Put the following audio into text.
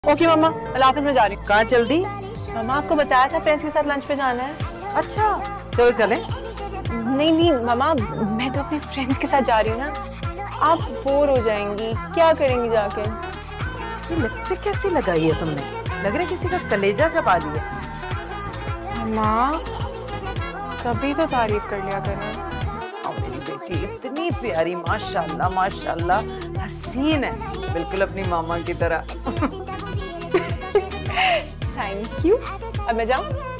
Okay मम्मा, अल्लाह हाफिज़, मैं जा रही हूँ। कहाँ चल दी? मम्मा आपको बताया था प्रिंस के साथ लंच पे जाना है। अच्छा चलो चले। नहीं नहीं मम्मा, मैं तो अपने फ्रेंड्स के साथ जा रही हूँ ना, आप बोर हो जाएंगी, क्या करेंगी जाके। ये लिपस्टिक कैसी लगाई है तुमने? लग रहा है किसी का कलेजा चबा लिया। मम्मा कभी तो तारीफ कर लिया करो। मेरी बेटी इतनी प्यारी, माशाल्लाह माशाल्लाह, हसीन है, बिल्कुल अपनी मामा की तरह। Thank you. अब मैं जाऊँ?